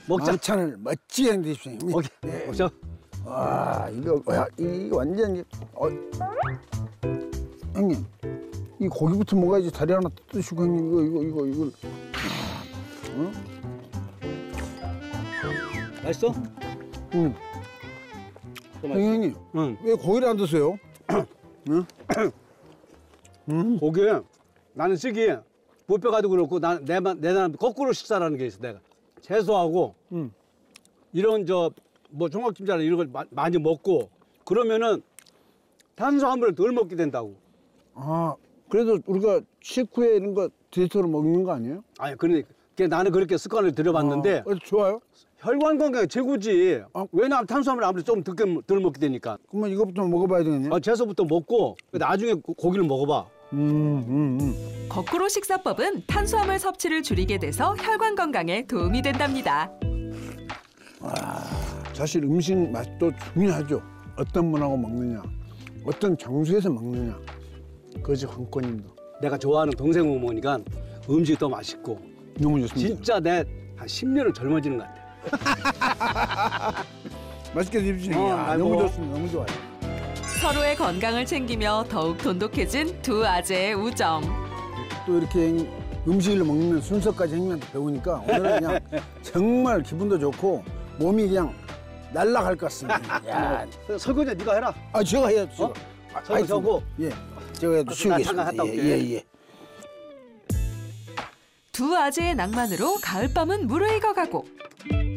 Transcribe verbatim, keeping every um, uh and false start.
먹자. 만찬을 멋지게 해주십시오. 형님. 오케이. 네. 먹자. 와 이거 야, 이거 완전 어. 형님 이 고기부터 먹어야지. 다리 하나 뜯으시고 형님 이거 이거 이거 이걸. 어? 맛있어? 응. 형님, 형님 응. 왜 고기를 안 드세요? 응? 음. 고기 나는 쓰기 못 빼가지고 그렇고 나 내만 내 나는 거꾸로 식사라는 게 있어. 내가 채소하고 응. 이런 저 뭐 총각김치나 이런 걸 마, 많이 먹고 그러면은 탄수화물을 덜 먹게 된다고. 아 그래도 우리가 식후에 이런 거 디저트로 먹는 거 아니에요? 아니 그러니까 나는 그렇게 습관을 들여봤는데 아, 좋아요. 혈관 건강에 최고지. 아. 왜냐하면 탄수화물 아무래도 좀 덜, 덜 먹게 되니까. 그러면 이것부터 먹어봐야 되겠네. 아, 채소부터 먹고 나중에 고- 고기를 먹어봐. 음, 음, 음. 거꾸로 식사법은 탄수화물 섭취를 줄이게 돼서 혈관 건강에 도움이 된답니다. 사실 음식 맛도 중요하죠. 어떤 분하고 먹느냐, 어떤 장소에서 먹느냐, 그것이 관건입니다. 내가 좋아하는 동생 어머니가 음식이 더 맛있고 너무 좋습니다. 진짜 내 한 십 년을 젊어지는 것 같아. 맛있게 드십시오. 어, 야, 아이고. 너무 좋습니다. 너무 좋아요. 서로의 건강을 챙기며 더욱 돈독해진 두 아재의 우정. 또 이렇게 음식을 먹는 순서까지 형님한테 배우니까 오늘은 그냥 정말 기분도 좋고 몸이 그냥 날아갈 것 같습니다. 야, 설거지 네가 해라. 아 제가 해야죠. 제가. 어? 아, 설거지 알겠습니다. 하고. 예, 제가 해도 나 치우겠습니다. 잠깐 갔다 올게. 예, 예, 예. 두 아재의 낭만으로 가을밤은 무르익어가고